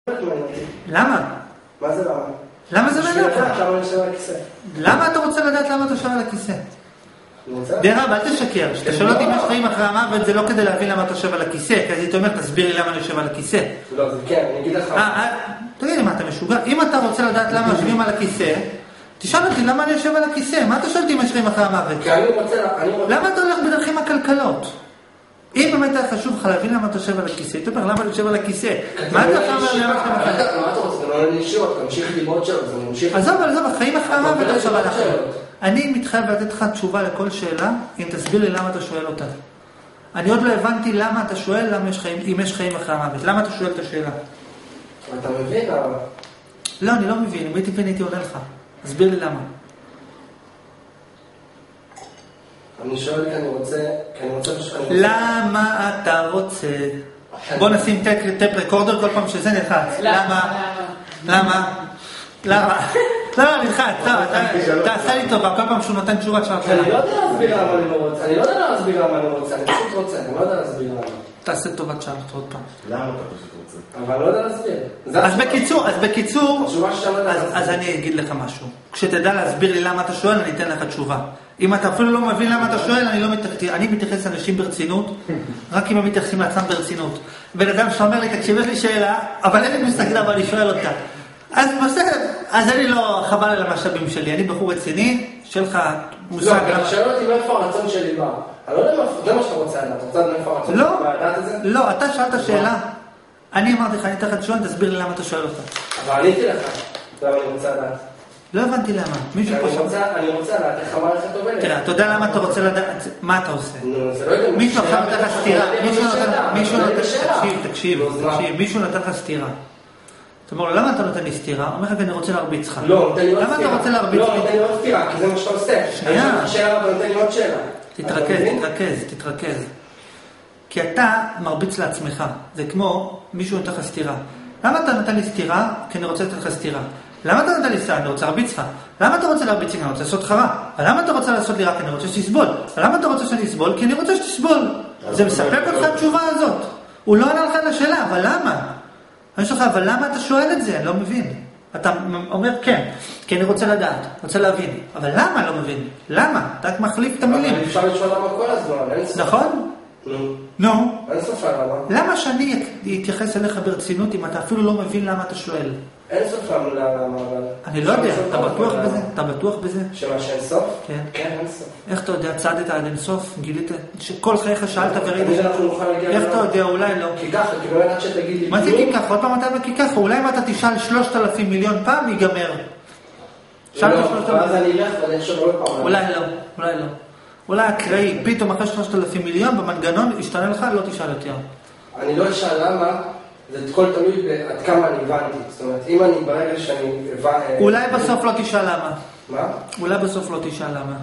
למה? מה זה למה? למה זה מעניין אותך? למה אני יושב על הכיסא? למה אתה רוצה לדעת למה אתה יושב על הכיסא? דרב, אל תשקר. כשאתה שואל אותי מה חיים אחרי המוות, זה לא כדי להבין למה אתה יושב על הכיסא, כי אז אתה אומר, תסביר לי למה אני יושב על הכיסא. לא, זה כן, אני אגיד לך. תגיד לי, מה, אתה משוגע? אם אתה רוצה לדעת למה יושבים על הכיסא, תשאל אותי למה אני יושב על הכיסא. מה אתה שואל אותי אם יש חיים אחרי המוות? כי אני רוצה... למה אתה הולך בדרכים הכלכלות? אם באמת היה חשוב לך להבין למה אתה יושב על הכיסא, אתה אומר, למה אני יושב על הכיסא? מה אתה אומר למה אתה מחכה? מה אתה רוצה? אתה לא נשאיר אותך, תמשיך לימוד שלו, זה ממשיך... עזוב, החיים אחרי המוות עכשיו הלכת. אני מתחייב לתת לך תשובה לכל שאלה, אם תסביר לי למה אתה שואל אותה. אני עוד לא הבנתי למה אתה שואל אם יש חיים אחרי המוות. למה אתה שואל את השאלה? אתה מבין? לא, אני לא מבין. אם הייתי מבין, הייתי עונה לך. תסביר לי למה. אני שואל כי אני רוצה... למה אתה רוצה? בוא נשים טפ רקורדר כל פעם שזה נלחץ. למה? לא, נלחץ. תעשה לי טובה. כל פעם שהוא נותן תשובה שלך. אני לא יודע להסביר למה אני לא רוצה. אני פשוט רוצה. אני לא יודע להסביר למה. תעשה טובה שלך עוד פעם. למה אתה פשוט רוצה? אבל לא יודע להסביר. אז בקיצור, אז אני אגיד לך משהו. כשתדע להסביר לי למה אתה שואל, אני אתן לך תשובה. אם אתה אפילו לא מבין למה אתה שואל, אני מתייחס לאנשים ברצינות, רק אם הם מתייחסים לעצמם ברצינות. בן אדם שאומר לי, תקשיב, יש לי שאלה, אבל אין לי מושג למה אני שואל אותה. אז בסדר, אז אני לא חבל על המשאבים שלי, אני בחור רציני, שלך מושג למה... לא, אתה שואל אותי מאיפה הרצון שלי בא. אני לא יודע זה מה שאתה רוצה לדעת, אתה רוצה לדעת מאיפה הרצון שלי בא, לדעת את זה? לא, אתה שאלת שאלה, אני אמרתי לך, אני אתן לך תשובה, תסביר לי למה אתה שואל אותה. אבל עניתי לך, למה אני רוצה לדעת. לא הבנתי למה. אני רוצה לדעת איך המערכת עובדת. תראה, אתה יודע למה אתה רוצה לדעת, מה אתה עושה? מישהו עכשיו נתן לך סתירה, תקשיב, מישהו נתן לך סתירה. אתה אומר לו, למה אתה נותן לי סתירה? אומר לך, אני רוצה להרביץ לך. לא, למה אתה רוצה להרביץ לי? לא, נותן לי עוד סתירה, כי זה מה שאתה עושה. שנייה. שאלה, נותן לי עוד שאלה. תתרכז. כי אתה מרביץ לעצמך. זה כמו מישהו נותן לך סתירה. למה אתה נותן לי סתירה? כי אני רוצה לתת לך סתירה. למה אתה נותן לי סתירה? אני רוצה להרביץ לך. למה אתה רוצה להרביץ לי? אני רוצה לעשות לך רע. למה אתה רוצה לעשות לי רע? כי אני רוצה שתסבול. למה אתה רוצה שאני אסבול? כי אני רוצה שתסבול. זה מספק אותך התשובה הזאת. הוא לא ענה לך לשאלה, אבל למה? אני שואל לך, אבל למה אתה שואל את זה? אני לא מבין. אתה אומר כן, כי אני רוצה לדעת, רוצה להבין. אבל למה אני לא מבין? למה? אתה רק מחליף את המילים. אבל אפשר לשאול למה כל הזמן, נכון? נו. אין סופה למה. למה שאני אתייחס אליך ברצינות אם אתה אפילו לא מבין למה אתה שואל? אין סוף למה, אבל... אני לא יודע, אתה בטוח בזה? אתה בטוח בזה? שמה שאין סוף? כן. כן, אין סוף. איך אתה יודע, צעדת עד אין סוף? גילית שכל חייך שאלת וראית? איך אתה יודע, אולי לא? כי ככה, כי באמת עד שתגיד לי... מה זה כי ככה? עוד פעם אתה וכי ככה? אולי אם אתה תשאל 3,000 מיליון פעם, ייגמר. לא, ואז אני אלך ואני עכשיו עוד פעם. אולי לא. אולי אקראי, פתאום אחרי 3,000 מיליון, במנגנון ישתנה לך, לא תשאל יותר. אני לא אשאל למה, זה כל תלוי עד כמה אני הבנתי. זאת אומרת, אם אני ברגע שאני... אולי בסוף לא תשאל למה. מה? אולי בסוף לא תשאל למה.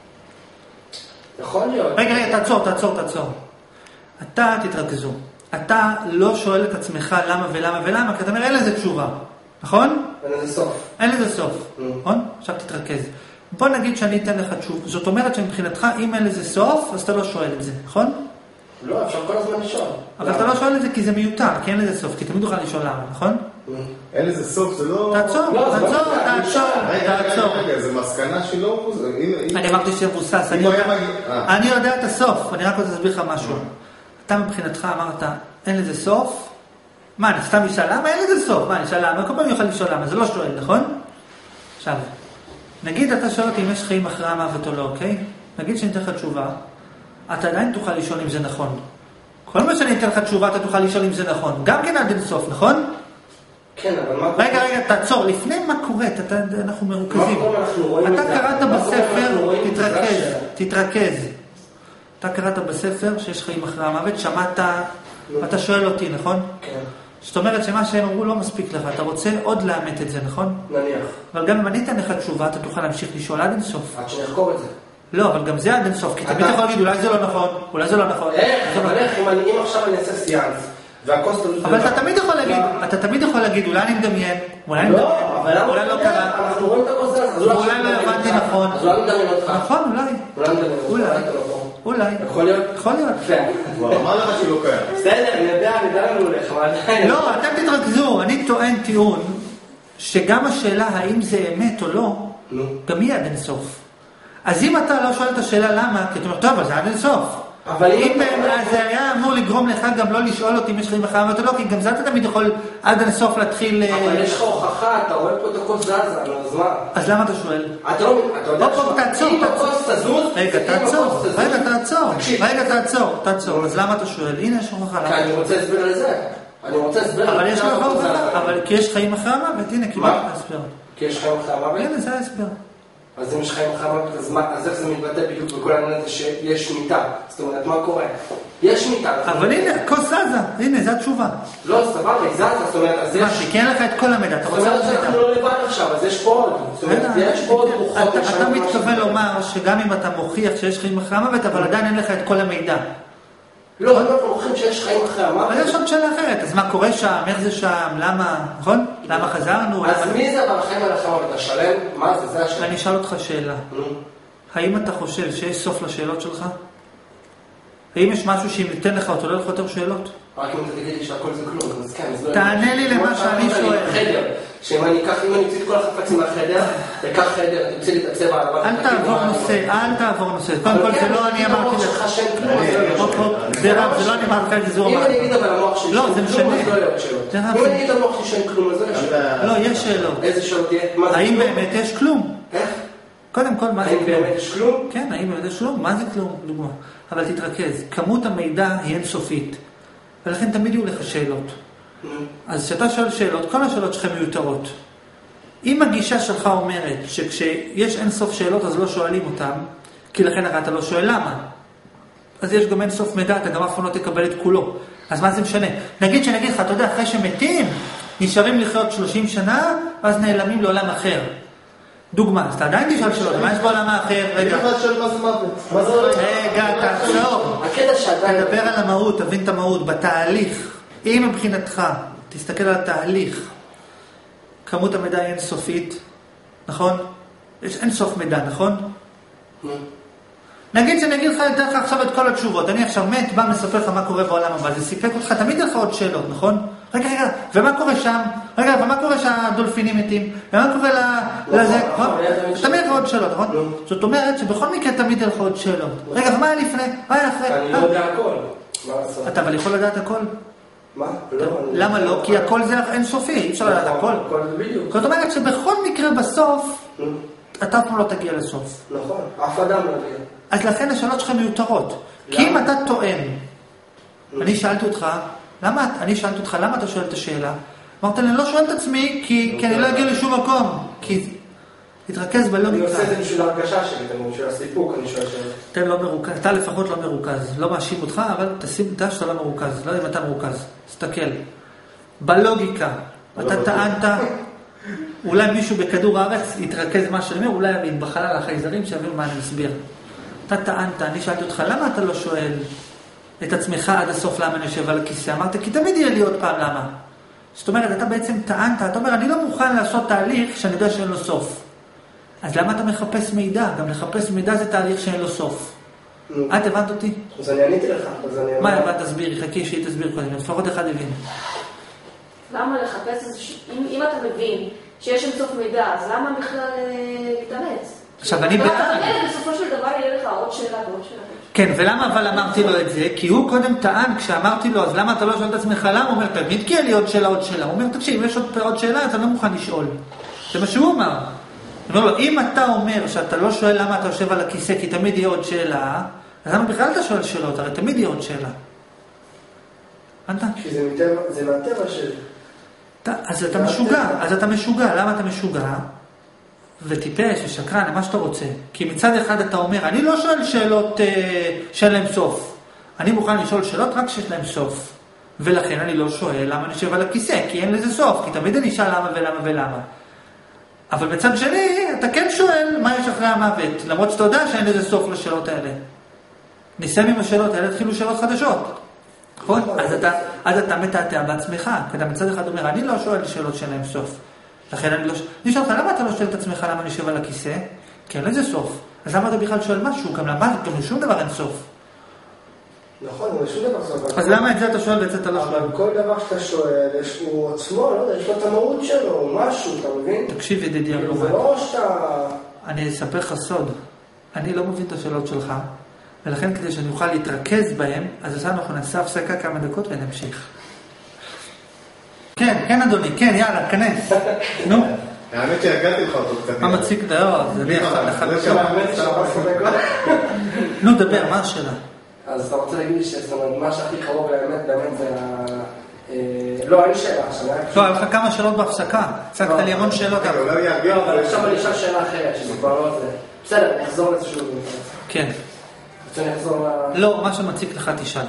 יכול להיות. רגע, תעצור. אתה תתרכזו. אתה לא שואל את עצמך למה ולמה, כי אתה אומר, אין לזה תשובה. נכון? אין לזה סוף. נכון? עכשיו תתרכז. בוא נגיד שאני אתן לך תשובה. זאת אומרת שמבחינתך, אם אין לזה סוף, אז אתה לא שואל את זה. נכון? לא, אפשר כל הזמן לשאול. אבל אתה לא שואל את זה כי זה מיותר, כי אין לזה סוף, כי תמיד תוכל לשאול למה, נכון? אין לזה סוף, זה לא... תעצור. רגע, זה מסקנה שלא... אני אמרתי שזה מבוסס, אני יודע את הסוף, אני רק רוצה להסביר לך משהו. אתה מבחינתך אמרת, אין לזה סוף? מה, אני סתם אשאל למה? אין לזה סוף. מה, אני אשאל למה? כל פעם יוכל לשאול למה, זה לא שואל, נכון? עכשיו, נגיד אתה שואל אותי אם יש חיים אחרי המוות או לא, אוקיי? נגיד שאני אתן לך תשובה, אתה עדיין תוכל לשאול אם זה נכון. כל מה שאני אתן לך תשובה, אתה תוכל לשאול אם זה נכון. גם כן עד אין סוף, נכון? כן, אבל מה... רגע, תעצור. לפני מה קוראת, אנחנו מרוכזים. אתה קראת בספר, תתרכז. אתה קראת בספר שיש חיים אחרי המוות, שמעת, אתה שואל אותי, נכון? כן. זאת אומרת שמה שהם אמרו לא מספיק לך, אתה רוצה עוד לאמת את זה, נכון? נניח. אבל גם אם אני אתן לך תשובה, אתה תוכל להמשיך לשאול עד אין סוף. עד שנחקור את זה. לא, אבל גם זה עד אין סוף, כי תמיד יכול להגיד, אולי זה לא נכון, אולי זה לא נכון. איך, אם עכשיו אני אעשה סיאנס, והקוס תלוי... אבל אתה תמיד יכול להגיד, אולי אני מדמיין, אולי לא קרה. אנחנו רואים את הקוס הזה, אולי לא הבנתי נכון. אז אולי מדמיין אותך. נכון, אולי. אולי מדמיין אותך. אולי. יכול להיות? יכול להיות. כבר אמר לך שלא קיים. בסדר, אני יודע לנו הולך, אבל עדיין. לא, אתם תתרכזו, אני טוען טיעון, שגם השאלה האם זה אמת או לא, גם היא עד אינסוף. אז אם אתה לא שואל את השאלה למה, כי אתה אומר, טוב, אז זה עד אינסוף. אבל אם זה היה אמור לגרום לך גם לא לשאול אותי אם יש חיים אחרי המוות או לא, כי גם זה אתה תמיד יכול עד אינסוף להתחיל... אבל יש לך הוכחה, אתה רואה פה את הכוס זזה, אז מה? אז למה אתה שואל? אתה לא... אתה יודע תעצור, אם הכוס תזוז... רגע, תעצור. אז למה אתה שואל? הנה יש הוכחה. כי אני רוצה הסבר לזה. אבל יש לך הוכחה, אבל כי יש חיים אחרי המוות, הנה, קיבלת הסבר. כי יש חיים אחרי המוות? הנה, זה ההסבר. אז אם יש חיים אחרי המוות, אז איך זה מתבטא בדיוק בכל העניין הזה שיש מיטה? זאת אומרת, מה קורה? יש מיטה. אבל הנה, כוס זזה, הנה, זו התשובה. לא, סבבה, היא זזה, זאת אומרת, אז יש... מה, שכן לך את כל המידע, אתה זאת רוצה אומרת שאנחנו לא לבד עכשיו, אז יש פה עוד. זאת אומרת, יש פה עוד רוחות. אתה מתכוון לומר שגם אם אתה מוכיח שיש חיים אחרי המוות, אבל עדיין אין לך את כל המידע. לא, אנחנו מוכיחים שיש חיים אחרי המוות. אבל יש עוד שאלה אחרת, אז מה קורה שם, איך זה שם, למה, נכון? למה חזרנו? אז מי זה אבל חיים אחרי המוות? השלם? מה זה? זה השלם. אני אשאל אותך שאלה. האם אתה חושב שיש סוף לשאלות שלך? האם יש משהו שאם ניתן לך אותו, לא לך יותר שאלות? רק אם אתה תגיד לי שהכל זה כלום, אז כן, אז לא... תענה לי למה שאני שואל. חדר, שאם אני אוציא את כל החפצים מהחדר, תקח חדר, תוציא לי את הצבע על הבא. אל תעבור נושא. קודם כל זה לא אני אמרתי לך. זה לא אני אמרתי לך, זה הוא אמר. אם אני אגיד אבל המוח שלי שאין כלום, אז לא יהיה עוד שאלות. אם אני אגיד המוח שלי שאין כלום, אז לא יהיה שאלות. לא, יש שאלות. איזה שאלות תהיה? האם באמת יש כלום? איך? קודם כל, מה זה האם כלום? באמת יש כלום? כן, האם באמת יש כלום? מה זה כלום? דוגמה. אבל תתרכז, כמות המידע היא אינסופית, ולכן תמיד יהיו לך שאלות. אז כשאתה שואל שאלות, כל השאלות שלכם מיותרות. אם הגישה שלך אומרת שכשיש אינסוף שאלות אז לא שואלים אותם, כי לכן הרי אתה לא שואל למה. אז יש גם אינסוף מידע, אתה גם אף פעם לא תקבל את כולו. אז מה זה משנה? נגיד שנגיד לך, אתה יודע, אחרי שמתים, נשארים לחיות 30 שנה, ואז נעלמים לעולם אחר. דוגמה, אז אתה עדיין תשאל שאלות, מה יש בעולם האחר? רגע, מה זה מוות? תעצור. הקטע שעדיין... תדבר על המהות, תבין את המהות, בתהליך. אם מבחינתך, תסתכל על התהליך, כמות המידע היא אינסופית, נכון? יש אינסוף מידע, נכון? נגיד שאני אגיד לך, אתן לך עכשיו את כל התשובות, אני עכשיו מת, בא מספר לך מה קורה בעולם הבא, זה סיפק אותך, תמיד לך עוד שאלות, נכון? רגע, ומה קורה שם? רגע, ומה קורה שהדולפינים מתים? ומה קורה לזה? תמיד לך עוד שאלות, נכון? זאת אומרת שבכל מקרה תמיד לך עוד שאלות. רגע, ומה היה לפני? מה היה אחרי? אני לא יודע הכל. מה לעשות? אתה אבל יכול לדעת הכל? מה? למה לא? כי הכל זה אינסופי, אי אפשר לדעת הכל. זאת אומרת שבכל מקרה בסוף, אתה אף פעם לא תגיע לסוף. נכון, אף אדם לא תגיע. אז לכן השאלות שלך מיותרות. כי אם אתה טוען, אני שאלתי אותך, למה אתה שואל את השאלה? אמרת לי, אני לא שואל את עצמי, כי אני לא אגיע לשום מקום. כי תתרכז בלוגיקה. אני עושה את זה בשביל ההרגשה שלי, בשביל הסיפוק, אני שואל שאלות. אתה לפחות לא מרוכז. לא מאשים אותך, אבל תשים דע שאתה לא מרוכז. לא יודע אם אתה מרוכז. תסתכל. בלוגיקה, אתה טענת, אולי מישהו בכדור הארץ יתרכז מה שאני אומר, אולי יבין בחלל החייזרים שיבין מה אני מסביר. אתה טענת, אני שאלתי אותך, למה אתה לא שואל את עצמך עד הסוף למה אני יושב על הכיסא? אמרת, כי תמיד יהיה לי עוד פעם למה. זאת אומרת, אתה בעצם טענת, אתה אומר, אני לא מוכן לעשות תהליך שאני יודע שאין לו סוף. אז למה אתה מחפש מידע? גם לחפש מידע זה תהליך שאין לו סוף. את הבנת אותי? אז אני עניתי לך. מה הבנת? תסבירי, חכי שהיא תסביר קודם, לפחות אחד הבין. למה לחפש איזה... אם אתה מבין שיש אינסוף מידע, אז למה בכלל להתאמץ? עכשיו, אני בעד. בסופו של דבר יהיה לך עוד שאלה ועוד שאלה. כן, ולמה אבל אמרתי לו את זה? כי הוא קודם טען, כשאמרתי לו, אז למה אתה לא שואל את עצמך למה? הוא אומר, תמיד כי יהיה לי עוד שאלה, עוד שאלה. הוא אומר, תקשיב, יש עוד שאלה, אתה לא מוכן לשאול. זה מה שהוא אמר. הוא אומר לו, אם אתה אומר שאתה לא שואל למה אתה יושב על הכיסא, כי תמיד יהיה עוד שאלה, אז למה בכלל אתה שואל שאלות? הרי תמיד יהיה עוד שאלה. הבנת? כי זה מהטבע שלי. אז אתה משוגע. למה אתה משוגע? וטיפש ושקרן, מה שאתה רוצה. כי מצד אחד אתה אומר, אני לא שואל שאלות שאין להם סוף. אני מוכן לשאול שאלות רק שיש להם סוף. ולכן אני לא שואל למה אני יושב על הכיסא, כי אין לזה סוף. כי תמיד אני אשאל למה ולמה ולמה. אבל מצד שני, אתה כן שואל מה יש אחרי המוות, למרות שאתה יודע שאין לזה סוף לשאלות האלה. נסיים עם השאלות האלה, התחילו שאלות חדשות. נכון? אז אתה מתעתע בעצמך. כי אתה מצד אחד אומר, אני לא שואל שאלות שאין להם סוף. לכן אני שואל אותך, למה אתה לא שואל את עצמך למה אני יושב על הכיסא? כי אין לזה סוף. אז למה אתה בכלל שואל משהו? גם שום דבר אין סוף. נכון, אבל שום דבר סוף. אז למה את זה אתה שואל ואת זה אתה לא שואל? אבל כל דבר שאתה שואל, הוא עצמו, לא יודע, יש לו את המהות שלו, או משהו, אתה מבין? תקשיב ידידי המלומד. זה לא שאתה... אני אספר לך סוד. אני לא מבין את השאלות שלך, ולכן כדי שאני אוכל להתרכז בהם, אז אנחנו נעשה הפסקה כמה דקות ונמשיך. כן, כן אדוני, כן, יאללה, כנס. נו. האמת שהגעתי לך אותו קצת. מה מציג דעות? זה לי אחד. נו, דבר, מה השאלה? אז אתה רוצה להגיד לי מה שהכי קרוב לאמת, באמת זה לא, אין שאלה עכשיו. לא, היה לך כמה שאלות בהפסקה. הצגת לי המון שאלות. לא, אבל עכשיו אני אשאל שאלה אחרת, שזה כבר לא זה. בסדר, אני אחזור לזה שוב. כן. רוצה אני אחזור ל... לא, מה שמציג לך תשאל.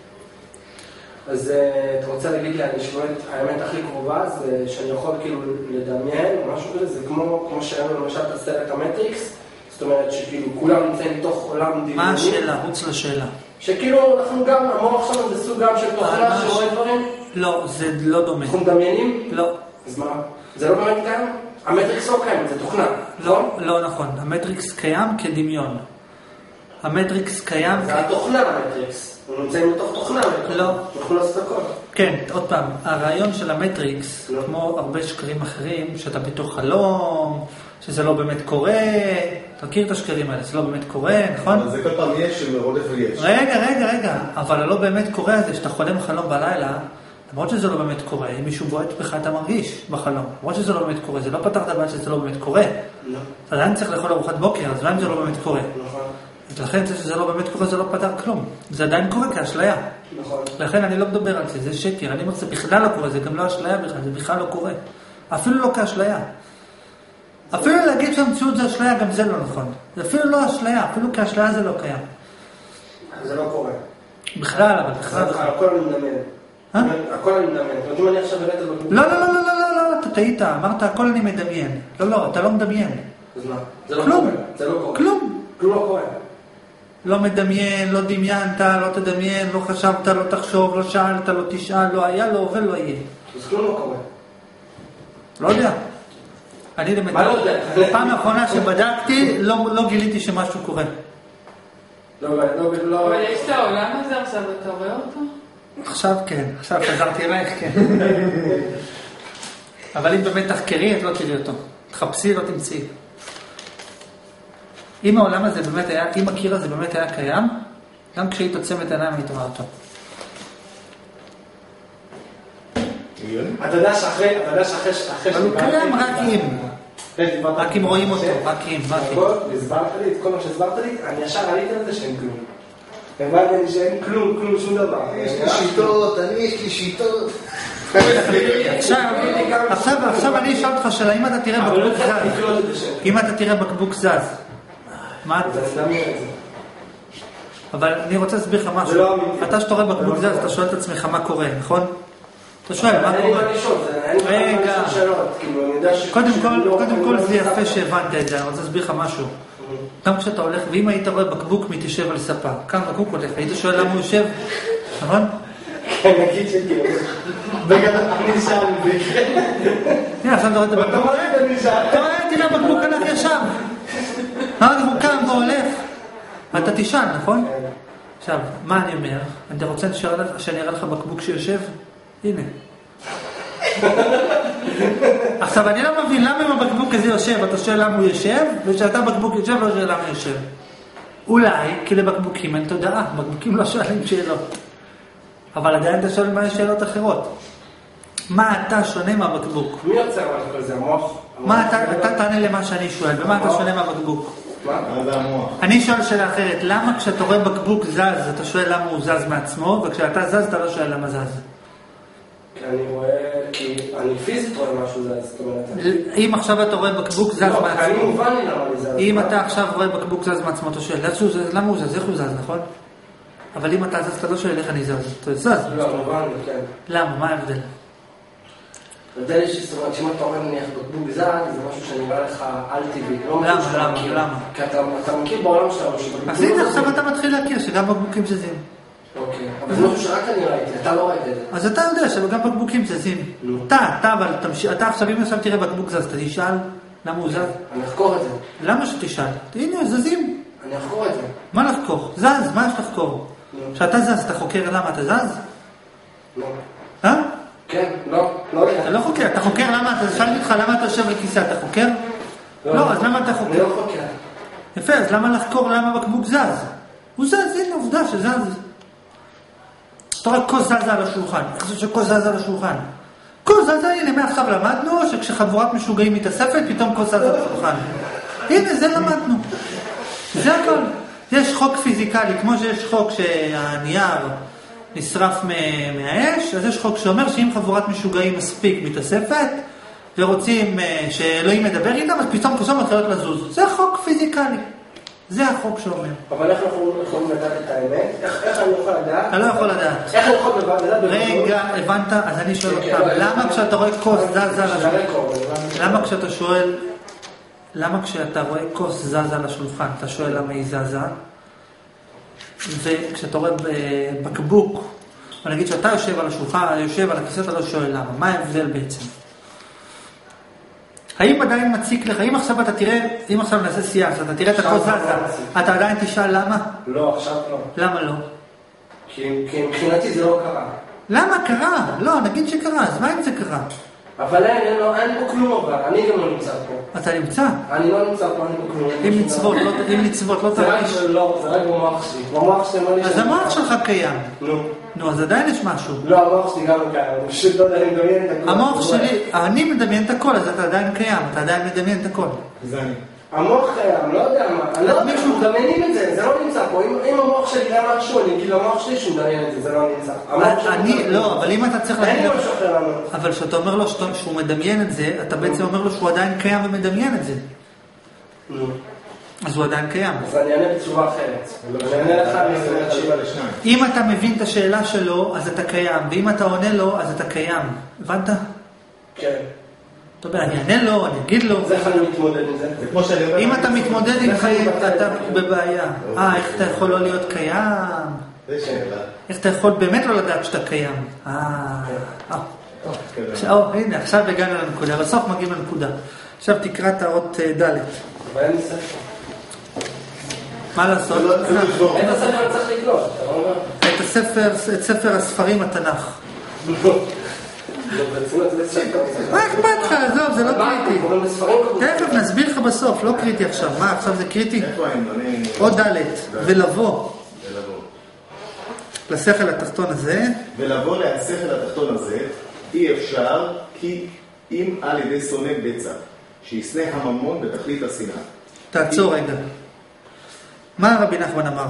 אז אתה רוצה להגיד לי, אני שואלת, האמת הכי קרובה זה שאני יכול כאילו לדמיין או משהו כזה, זה כמו שהיינו למשל את הסרט המטריקס, זאת אומרת שכאילו כולם נמצאים בתוך עולם דמיוני. מה השאלה? רוץ לשאלה. שכאילו אנחנו גם, המוח שלנו זה סוג גם של תוכנה שרואה דברים? לא, זה לא דומה. אנחנו מדמיינים? לא. אז מה? זה לא באמת קיים? המטריקס לא קיים, זה תוכנה. לא נכון, המטריקס קיים כדמיון. המטריקס קיים... זה התוכנה המטריקס. אנחנו נמצאים בתוך תוכנה. לא. אנחנו לא עושים הכל. כן, עוד פעם, הרעיון של המטריקס, כמו הרבה שקרים אחרים, שאתה בתוך חלום, שזה לא באמת קורה, אתה מכיר את השקרים האלה, זה לא באמת קורה, נכון? אבל זה כל פעם יש שמרודף ויש. רגע, אבל הלא באמת קורה הזה, שאתה חולם חלום בלילה, למרות שזה לא באמת קורה, אם מישהו בועט בך אתה מרגיש בחלום, למרות שזה לא באמת קורה, זה לא פתר את הבעיה שזה לא באמת קורה. לא. אתה עדיין צריך לאכול ארוחת בוקר, אז למה זה לא באמת קורה? נכון. אז לכן זה שזה לא באמת קורה, זה לא פתר כלום. זה עדיין קורה כאשליה. נכון. לכן אני לא מדבר על זה, זה שקר. אני אומר, זה בכלל לא קורה, זה גם לא אשליה בכלל, זה בכלל לא קורה. אפילו לא כאשליה. אפילו להגיד שהמציאות זה אשליה, גם זה לא נכון. זה אפילו לא אשליה, אפילו כאשליה זה לא קיים. זה לא קורה. בכלל, אבל בכלל. הכל אני מדמיין. הכל אני מדמיין. זאת אומרת, אם אני עכשיו הראית בגבול... לא, אתה טעית, אמרת הכל אני מדמיין. לא, אתה לא מדמיין. אז מה? זה לא כלום. קורה. זה לא קורה. כלום. כלום לא קורה. לא מדמיין, לא דמיינת, לא תדמיין, לא חשבת, לא תחשוב, לא שאלת, לא תשאל, לא היה, לא עובד, לא יהיה. אז כלום לא קורה. לא יודע. אני מה לא יודע? בפעם האחרונה שבדקתי, לא גיליתי שמשהו קורה. לא. אבל יש את העולם הזה עכשיו, אתה רואה אותו? עכשיו כן, עכשיו חזרתי אלייך, כן. אבל אם באמת תחקרי, את לא תראי אותו. תחפשי, לא תמצאי. אם העולם הזה באמת היה, אם הקיר הזה באמת היה קיים, גם כשהיא תוצמת עיניים היא תראה אותו. אתה יודע שאחרי אבל הוא קיים רק אם רואים אותו, רק אם. הסברת לי את כל מה שהסברת לי, אני ישר עליתי על זה שאין כלום. הבנתי לי שאין כלום, שום דבר. יש לי שיטות, יש לי שיטות. עכשיו אני אשאל אותך שאלה, אם אתה תראה בקבוק זז, אם אתה תראה בקבוק זז, מה אתה? אבל אני רוצה להסביר לך משהו. אתה שאתה רואה בקבוק זז, אתה שואל את עצמך מה קורה, נכון? אתה שואל מה קורה. רגע. קודם כל זה יפה שהבנת את זה, אני רוצה להסביר לך משהו. גם כשאתה הולך, ואם היית רואה בקבוק מתיישב על ספה, כאן בקבוק הולך, היית שואל למה הוא יושב, נכון? כן, נגיד שכאילו. בגלל אני שם, תראה, עכשיו אתה רואה את הבקבוק. אתה רואה, תראה, הבקבוק הלך ישר. הוא קם והולך. אתה תשאל, נכון? עכשיו, מה אני אומר? אתה רוצה שאני אראה לך בקבוק שיושב? הנה. עכשיו, אני לא מבין למה אם הבקבוק הזה יושב, אתה שואל למה הוא יושב, ושאתה בקבוק יושב, לא שואל למה הוא יושב. אולי, כי לבקבוקים אין תודעה, בקבוקים לא שואלים שאלות. אבל עדיין אתה שואל מה יש שאלות אחרות. מה אתה שונה מהבקבוק? מי יוצא משהו כזה? המוח? מה אתה תענה למה שאני שואל, ומה אתה שונה מהבקבוק? מה זה המוח? אני שואל שאלה אחרת, למה כשאתה רואה בקבוק זז, אתה שואל למה הוא זז מעצמו, וכשאתה זז אתה לא שואל למה זז? אני רואה, כי אני פיזית רואה משהו זז, זאת אומרת. אם עכשיו אתה רואה בקבוק זז מעצמו, אני מובן לי למה אני זז. אם אתה עכשיו רואה בקבוק זז מעצמו, אתה שואל, למה הוא זז? איך הוא זז, נכון? אבל אם אתה זז, אתה לא שואל איך אני זז, אתה זז. לא, מובן לי, כן. למה? מה ההבדל? ההבדל יש זאת אומרת, שאם אתה רואה נניח בקבוק זז, זה משהו שנראה לך על טבעי. למה? כי אתה מכיר בעולם שלנו אז הנה, עכשיו אתה מתחיל להכיר שגם בקבוקים זזים. אוקיי, אבל זה משהו שרק אני ראיתי, אתה לא ראית את זה. אז אתה יודע שגם בקבוקים זזים. אתה עכשיו, אם עכשיו תראה בקבוק זז, אתה תשאל למה הוא זז? אני אחקור את זה. למה שתשאל? הנה, זזים. אני אחקור את זה. מה לחקור? זז, מה יש לחקור? כשאתה זז, אתה חוקר למה אתה זז? לא. אה? כן, לא יודע. אתה לא חוקר, אתה חוקר למה, שאלתי אותך למה אתה יושב בכיסא, אתה חוקר? לא, אז למה אתה אני חוקר? לא חוקר. יפה, אז למה לחקור למה בקבוק זז? הוא זז, הנה עובדה שזז. אתה רואה כוס זזה על השולחן, אני חושב שכוס זזה על השולחן. כוס זזה, הנה מעכשיו למדנו שכשחבורת משוגעים מתאספת, פתאום כוס זזה על השולחן. הנה, זה למדנו. זה הכל. יש חוק פיזיקלי, כמו שיש חוק שהנייר נשרף מהאש, אז יש חוק שאומר שאם חבורת משוגעים מספיק מתאספת, ורוצים שאלוהים מדבר איתם, אז פתאום כוסות מתחילות לזוז. זה חוק פיזיקלי. זה החוק שאומר. אבל איך אנחנו יכולים לדעת את האמת? איך אני יכול לדעת? אתה לא יכול לדעת. איך אני יכול לדעת? רגע, הבנת? אז אני שואל אותך, למה כשאתה רואה כוס זזה על השולחן? למה כשאתה רואה כוס זזה על השולחן, אתה שואל למה היא זזה? וכשאתה רואה בקבוק, או נגיד שאתה יושב על השולחן, יושב על הכיסא, אתה לא שואל למה. מה ההבדל בעצם? האם עדיין מציק לך, אם עכשיו אתה תראה, אם עכשיו נעשה סייס, אתה תראה את הכוס זזה, אתה עדיין תשאל למה? לא, עכשיו לא. למה לא? כי מבחינתי זה לא קרה. למה קרה? לא, נגיד שקרה, אז מה אם זה קרה? אבל אין פה כלום אבל, אני גם לא נמצא פה. אתה נמצא? אני לא נמצא פה, אני פה כלום. אם נצוות, לא תרגיש. זה רק במוח שלי. במוח שלי אמר לי אז המוח שלך קיים. נו, אז עדיין יש משהו. לא, המוח שלי גם קיים. אני פשוט לא יודע, אני מדמיין את הכל. המוח שלי, אני מדמיין את הכל, אז אתה עדיין קיים, אתה עדיין מדמיין את הכל. זה אני. המוח קיים, לא יודע מה. אני לא יודע, אנחנו מדמיינים את זה, זה לא נמצא פה. אם המוח שלי גם משהו, אני כאילו המוח שלי שהוא מדמיין את זה, זה לא נמצא. לא, אבל אם אתה צריך אין לי משהו אחר לנו. אבל כשאתה אומר לו שהוא מדמיין את זה, אתה בעצם אומר לו שהוא עדיין קיים ומדמיין את זה. אז הוא עדיין קיים. אז אני אענה בצורה אחרת. אני אענה לך, אני אענה לך. אם אתה מבין את השאלה שלו, אז אתה קיים, ואם אתה עונה לו, אז אתה קיים. הבנת? כן. אתה יודע, אני אענה לו, אני אגיד לו. זה איך אני מתמודד עם זה? זה כמו שאני אומר... אם אתה מתמודד עם חיים, אתה בבעיה. איך אתה יכול לא להיות קיים? זה שאלה. איך אתה יכול באמת לא לדעת שאתה קיים? הנה, עכשיו הגענו לנקודה, בסוף מגיעים לנקודה. עכשיו תקרא את האות ד'. אבל אין לי ספר. מה לעשות? אין הספר צריך לקלוט, אתה לא אומר? את ספר הספרים התנ"ך. מה אכפת לך? עזוב, זה לא קריטי. תכף נסביר לך בסוף, לא קריטי עכשיו. מה, עכשיו זה קריטי? עוד ד' ולבוא לשכל התחתון הזה. ולבוא לשכל התחתון הזה אי אפשר, כי אם על ידי שונא בצע שישנא הממון בתכלית השנאה. תעצור רגע. מה רבי נחמן אמר?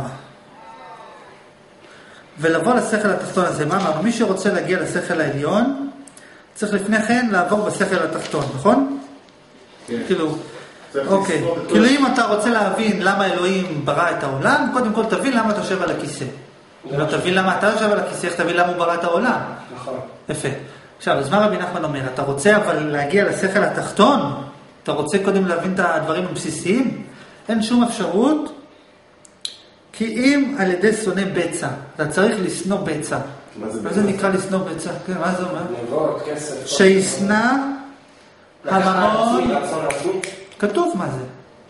ולבוא לשכל התחתון הזה, מה אמר? מי שרוצה להגיע לשכל העליון צריך לפני כן לעבור בשכל התחתון, נכון? כן. כאילו, אוקיי. כאילו אם אתה רוצה להבין למה אלוהים ברא את העולם, קודם כל תבין למה אתה יושב על הכיסא. לא תבין למה אתה יושב על הכיסא, איך תבין למה הוא ברא את העולם. נכון. יפה. עכשיו, אז מה רבי נחמן אומר? אתה רוצה אבל להגיע לשכל התחתון? אתה רוצה קודם להבין את הדברים הבסיסיים? אין שום אפשרות, כי אם על ידי שונא בצע, אתה צריך לשנוא בצע. מה זה נקרא לשנוא בצע? כן, מה זה אומר? נבואות, כסף. שישנא הממון. רצון עצמי. כתוב מה זה.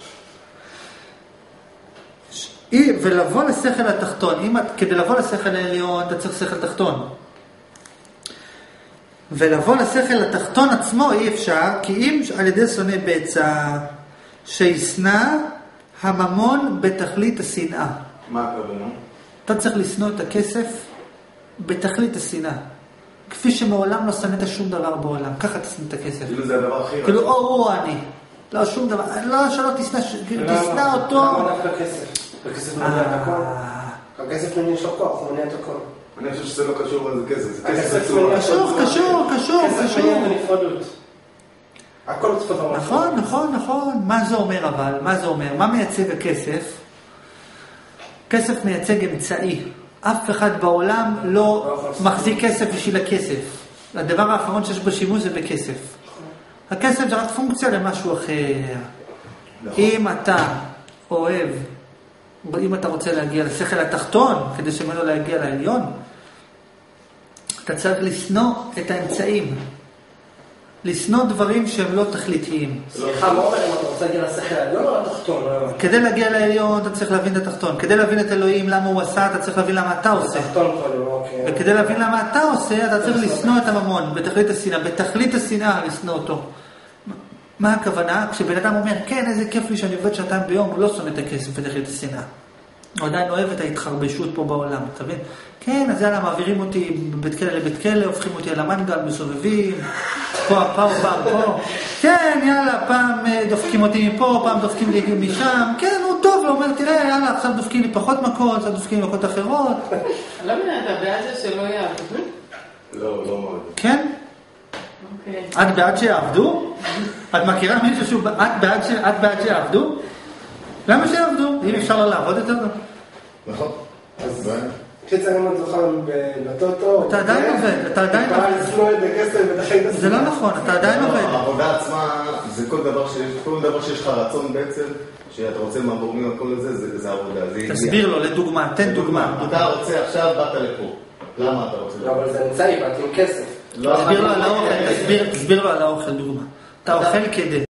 ולבוא לשכל התחתון, כדי לבוא לשכל העליון, אתה צריך שכל תחתון. ולבוא לשכל התחתון עצמו אי אפשר, כי אם על ידי שונא בצע, שישנא הממון בתכלית השנאה. מה הכוונה? אתה צריך לשנוא את הכסף בתכלית השנאה. כפי שמעולם לא שנאת שום דבר בעולם. ככה תשנא את הכסף. כאילו זה הדבר הכי... כאילו, הוא אני. לא, שום דבר. לא, שלא תשנא, תשנא אותו. למה דווקא כסף? הכסף מניע את הכל. הכסף מניע של כוח, הוא מניע את הכל. אני חושב שזה לא קשור לזה כסף. הכסף מניע... כסף מניע בנפרדות. הכל צפות הרמות. נכון. מה זה אומר אבל? מה זה אומר? מה מייצג הכסף? כסף מייצג אמצעי. אף אחד בעולם לא מחזיק כסף בשביל הכסף. הדבר האחרון שיש בשימוש זה בכסף. הכסף זה רק פונקציה למשהו אחר. אם אתה אוהב, אם אתה רוצה להגיע לשכל התחתון, כדי שמנו להגיע לעליון, אתה צריך לשנוא את האמצעים. לשנוא דברים שהם לא תכליתיים. סליחה, מה אומר אם אתה רוצה להגיע לשכל העליון או לתחתון? כדי להגיע לעליון אתה צריך להבין את התחתון. כדי להבין את אלוהים, למה הוא עשה, אתה צריך להבין למה אתה עושה. וכדי להבין למה אתה עושה, אתה צריך לשנוא את הממון, בתכלית השנאה. בתכלית השנאה לשנוא אותו. מה הכוונה? כשבן אדם אומר, כן, איזה כיף לי שאני עובד שעתיים ביום, הוא לא שונא את הכסף בתכלית השנאה. הוא עדיין אוהב את ההתחרבשות פה בעולם, אתה מבין? כן, אז יאללה, מעבירים אותי מבית כלא לבית כלא, הופכים אותי על המנגל, מסובבים, פה, פעם פה. כן, יאללה, פעם דופקים אותי מפה, פעם דופקים לי משם. כן, הוא טוב, הוא אומר, תראה, יאללה, עכשיו דופקים לי פחות מכות, עכשיו דופקים לי מכות אחרות. לא מבינה, אתה בעד זה שלא יעבדו? לא מאוד. כן? את בעד שיעבדו? את מכירה מישהו שהוא... את בעד שיעבדו? למה שיעבדו? אם אפשר לא לעבוד יותר? נכון. אז כשצריכים את זוכר בלטוטו... אתה עדיין עובד, אתה עדיין עובד. לסלול את הכסף ותחיים את זה לא נכון, אתה עדיין עובד. העבודה עצמה זה כל דבר שיש לך רצון בעצם, שאתה רוצה מהגורמים על כל זה, זה עבודה. תסביר לו, לדוגמה, תן דוגמה. אתה רוצה עכשיו, באת לפה. למה אתה רוצה? לא, אבל זה אמצעי, באתי עם כסף. תסביר לו על האוכל דוגמה. אתה אוכל כדי.